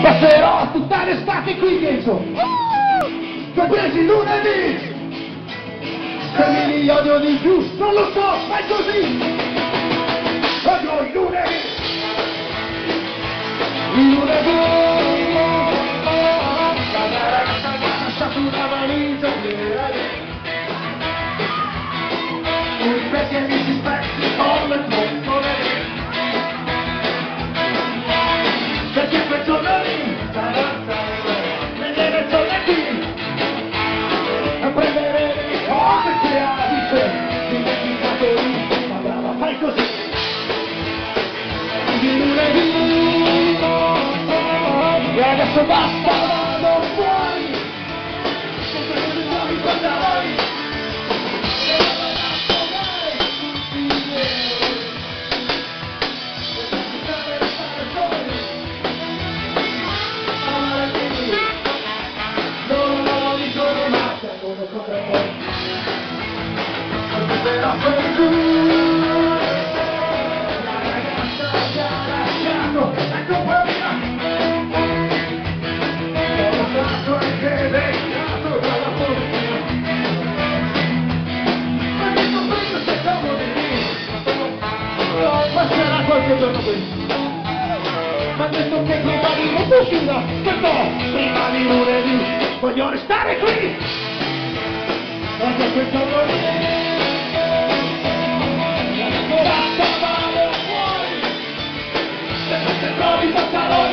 Passerò tutta l'estate qui dentro. Ti ho presi lunedì. Se mi odio di più, non lo so, fai così. Odio i lunedì. Il lunedì. La ragazza mi ha lasciato una valigia piena di un pezzo e mi si spezzi con le boccole. Perché quel giorno lì vedere il sole qui a prendere le cose che ha dice dimenticato lì, ma brava fai così di lunedì e adesso basta, vado fuori non prendere fuori i pantaloni e vado a sfogare tutti i miei questa città deve stare fuori. Però per tu la ragazza ci ha lasciato la compagnia. Sono stato anche beccato dalla polizia. Ma mi comprendo se siamo di lì. Passerà qualche giorno qui. Ma detto che probabilmente uscirà. Che no, prima di lunedì voglio restare qui. Guarda quel giorno lì. Basta, vado fuori, se non ti trovi i pantaloni.